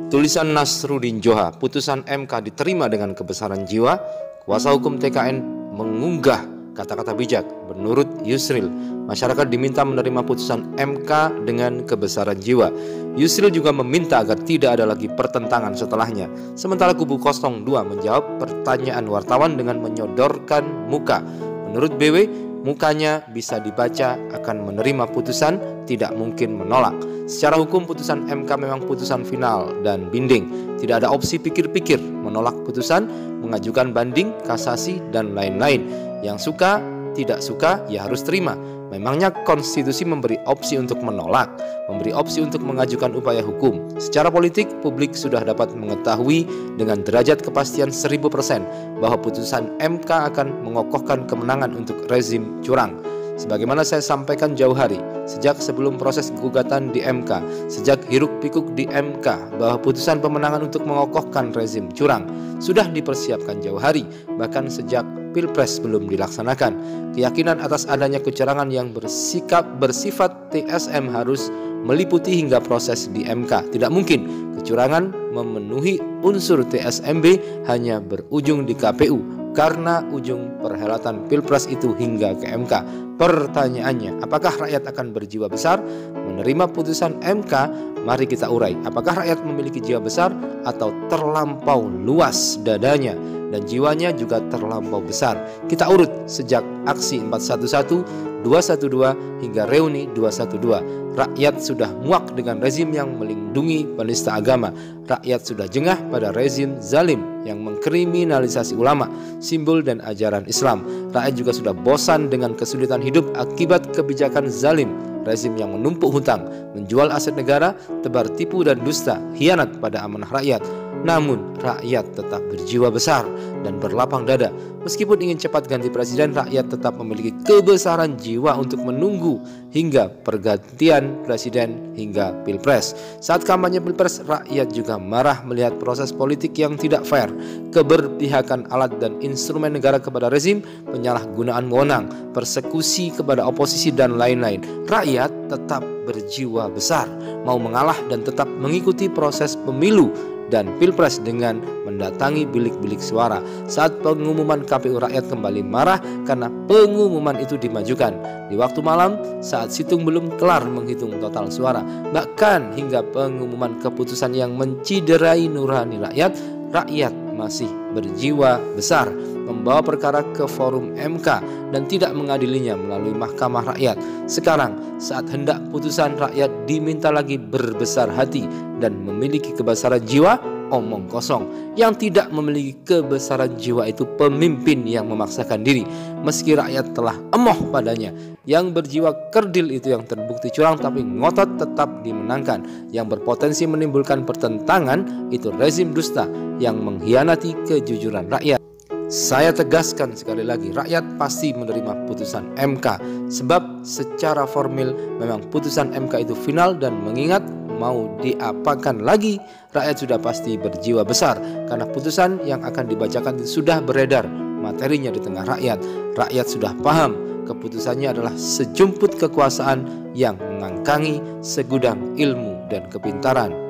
Tulisan Nasruddin Johar, putusan MK diterima dengan kebesaran jiwa. Kuasa hukum TKN mengunggah kata-kata bijak. Menurut Yusril, masyarakat diminta menerima putusan MK dengan kebesaran jiwa. Yusril juga meminta agar tidak ada lagi pertentangan setelahnya. Sementara kubu 02 menjawab pertanyaan wartawan dengan menyodorkan muka. Menurut BW, mukanya bisa dibaca akan menerima putusan, tidak mungkin menolak. Secara hukum putusan MK memang putusan final dan binding. Tidak ada opsi pikir-pikir, menolak putusan, mengajukan banding, kasasi, dan lain-lain. Yang suka, tidak suka, ya harus terima. Memangnya konstitusi memberi opsi untuk menolak, memberi opsi untuk mengajukan upaya hukum. Secara politik, publik sudah dapat mengetahui dengan derajat kepastian 1000% bahwa putusan MK akan mengokohkan kemenangan untuk rezim curang. Sebagaimana saya sampaikan jauh hari, sejak sebelum proses gugatan di MK, sejak hiruk-pikuk di MK, bahwa putusan pemenangan untuk mengokohkan rezim curang sudah dipersiapkan jauh hari, bahkan sejak Pilpres belum dilaksanakan. Keyakinan atas adanya kecurangan yang bersifat TSM harus meliputi hingga proses di MK. Tidak mungkin kecurangan memenuhi unsur TSMB hanya berujung di KPU, karena ujung perhelatan Pilpres itu hingga ke MK. Pertanyaannya, apakah rakyat akan berjiwa besar menerima putusan MK? Mari kita urai, apakah rakyat memiliki jiwa besar atau terlampau luas dadanya dan jiwanya juga terlampau besar? Kita urut sejak aksi 411, 212 hingga reuni 212. Rakyat sudah muak dengan rezim yang melindungi penista agama. Rakyat sudah jengah pada rezim zalim yang mengkriminalisasi ulama, simbol dan ajaran Islam. Rakyat juga sudah bosan dengan kesulitan hidup akibat kebijakan zalim, rezim yang menumpuk hutang, menjual aset negara, tebar tipu dan dusta, khianat pada amanah rakyat. Namun rakyat tetap berjiwa besar dan berlapang dada. Meskipun ingin cepat ganti presiden, rakyat tetap memiliki kebesaran jiwa untuk menunggu hingga pergantian presiden hingga Pilpres. Saat kampanye Pilpres, rakyat juga marah melihat proses politik yang tidak fair, keberpihakan alat dan instrumen negara kepada rezim, penyalahgunaan wewenang, persekusi kepada oposisi dan lain-lain. Rakyat tetap berjiwa besar, mau mengalah dan tetap mengikuti proses pemilu dan Pilpres dengan mendatangi bilik-bilik suara. Saat pengumuman KPU, rakyat kembali marah karena pengumuman itu dimajukan di waktu malam saat situng belum kelar menghitung total suara. Bahkan hingga pengumuman keputusan yang menciderai nurani rakyat, rakyat masih berjiwa besar membawa perkara ke forum MK dan tidak mengadilinya melalui Mahkamah Rakyat. Sekarang saat hendak putusan, rakyat diminta lagi berbesar hati dan memiliki kebesaran jiwa. Omong kosong. Yang tidak memiliki kebesaran jiwa itu pemimpin yang memaksakan diri meski rakyat telah emoh padanya. Yang berjiwa kerdil itu yang terbukti curang tapi ngotot tetap dimenangkan. Yang berpotensi menimbulkan pertentangan itu rezim dusta yang mengkhianati kejujuran rakyat. Saya tegaskan sekali lagi, rakyat pasti menerima putusan MK, sebab secara formil memang putusan MK itu final, dan mengingat mau diapakan lagi, rakyat sudah pasti berjiwa besar karena putusan yang akan dibacakan itu sudah beredar materinya di tengah rakyat. Rakyat sudah paham keputusannya adalah sejumput kekuasaan yang mengangkangi segudang ilmu dan kepintaran.